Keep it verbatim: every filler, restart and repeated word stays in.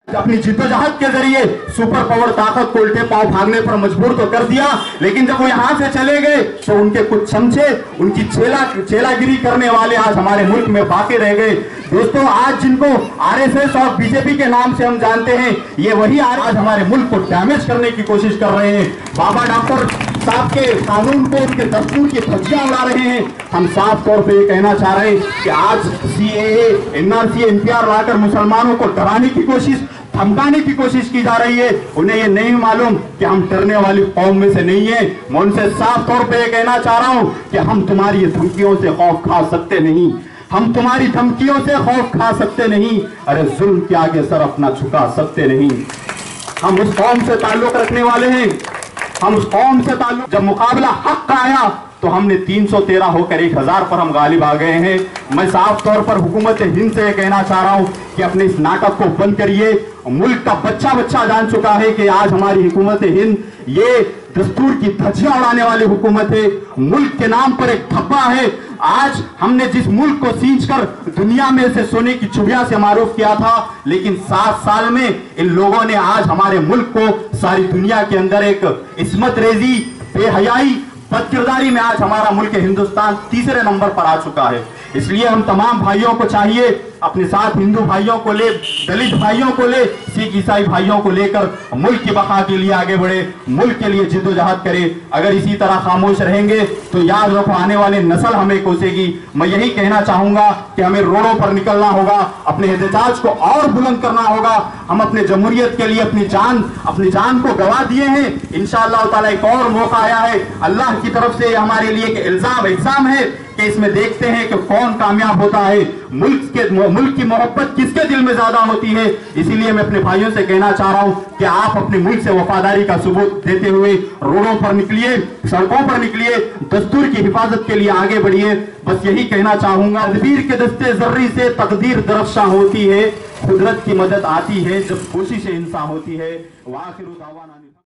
अपनी जिद्दोजहद के जरिए सुपर पावर ताकत को उल्टे पांव भागने पर मजबूर तो कर दिया, लेकिन जब वो यहाँ से चले गए तो उनके कुछ समझे, उनकी चेला चेलागिरी करने वाले आज हमारे मुल्क में बाकी रह गए। दोस्तों, आज जिनको आरएसएस और बीजेपी के नाम से हम जानते हैं, ये वही आज हमारे मुल्क को डैमेज करने की कोशिश कर रहे हैं। बाबा डॉक्टर साहब के कानून को, उनके दस्तूर की धज्जियां उड़ा रहे हैं। हम साफ तौर पे ये कहना चाह रहे हैं कि आज सीएए, एनआरसी, एनपीआर लाकर मुसलमानों को डराने की कोशिश, धमकाने की कोशिश की जा रही है। उन्हें ये नहीं मालूम कि हम डरने वाली कौम में से नहीं है। मैं उनसे साफ तौर पे कहना चाह रहा हूं कि हम तुम्हारी धमकियों से खौफ खा सकते नहीं, हम तुम्हारी धमकियों से खौफ खा सकते नहीं। अरे जुल्म के आगे सर अपना झुका सकते नहीं। हम उस कौम से ताल्लुक रखने वाले हैं, हम उस कौम से ताल्लुक, जब मुकाबला हक का आया तो हमने तीन सौ तेरह होकर एक हजार पर हम गालिब आ गए हैं। मैं साफ तौर पर हुकूमत हिंद से कहना चाह रहा हूं कि अपने इस नाटक को बंद करिए। मुल्क का बच्चा बच्चा जान चुका है कि आज हमारी हुकूमत हिंद ये दस्तूर की धज्जियां उड़ाने वाली हुकूमत है, मुल्क के नाम पर एक धब्बा है। आज हमने जिस मुल्क को सींच कर दुनिया में से सोने की चुड़िया से मारूफ किया था, लेकिन सात साल में इन लोगों ने आज हमारे मुल्क को सारी दुनिया के अंदर एक इस्मत रेजी, बेहयाई, बदकिरदारी में आज हमारा मुल्क हिंदुस्तान तीसरे नंबर पर आ चुका है। इसलिए हम तमाम भाइयों को चाहिए, अपने साथ हिंदू भाइयों को ले, दलित भाइयों को ले, सिख ईसाई भाइयों को लेकर मुल्क की बका के लिए आगे बढ़े, मुल्क के लिए जिद्दोजहद करे। अगर इसी तरह खामोश रहेंगे तो याद रखो आने वाली नस्ल हमें कोसेगी। मैं यही कहना चाहूंगा कि हमें रोडों पर निकलना होगा, अपने एहतजाज को और बुलंद करना होगा। हम अपने जमहूरियत के लिए अपनी जान अपनी जान को गवा दिए हैं। इंशाअल्लाह ताला एक और मौका आया है, अल्लाह की तरफ से हमारे लिए एक इल्जाम एग्जाम है कि इसमें देखते हैं कि कौन कामयाब होता है, मुल्क के मुल्क की मोहब्बत किसके दिल में ज्यादा होती है। इसीलिए मैं अपने भाइयों से कहना चाह रहा हूं कि आप अपने मुल्क से वफादारी का सबूत देते हुए रोडों पर निकलिए, सड़कों पर निकलिए, दस्तूर की हिफाजत के लिए आगे बढ़िए। बस यही कहना चाहूंगा, तदबीर के दस्ते जर्री से तकदीर दरख्शां होती है, कुदरत की मदद आती है जब कोशिश इंसान होती है। वाखिरु दावाना।